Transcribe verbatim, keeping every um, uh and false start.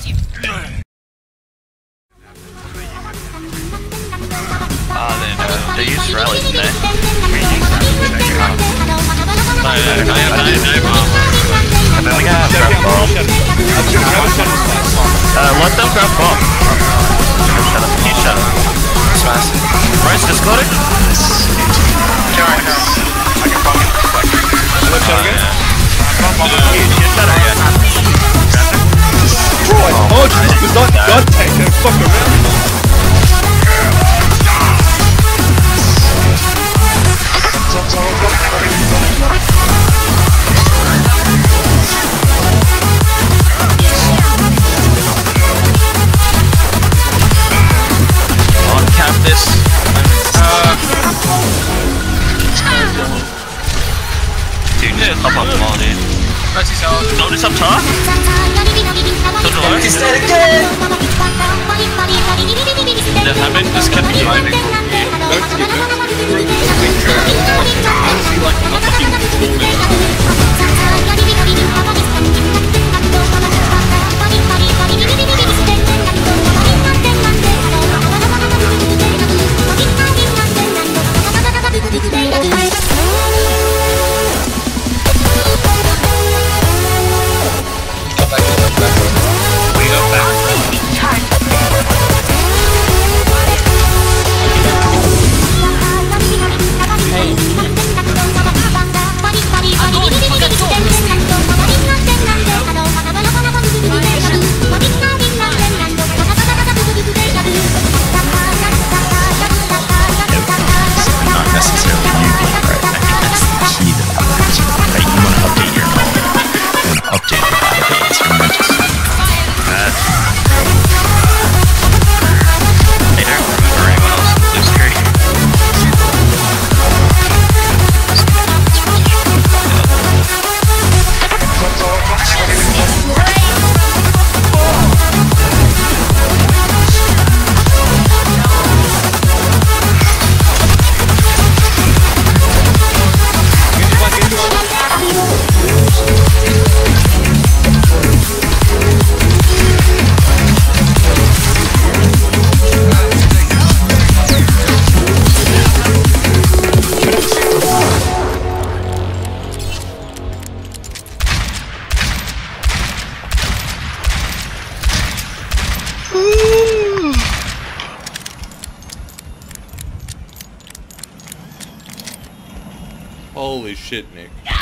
Ah, then uh, they use rallies, didn't they? No, no, no, no, no, no bomb. I think I have grab bomb. Uh, let them grab bomb. Shut up, you shut up. Smash it. Bryce, discarded? Alright, no. I can bomb it. Let's shut again? Bomb bomb. You shut her, yeah. Bro, I told you this was not gun tank, don't fuck around. On cap this. Uh, dude, just up on the wall, dude. Notice up top? To the left? He's dead again! The habit just kept me driving. Honestly, like, I'm not fucking Holy shit, Nick.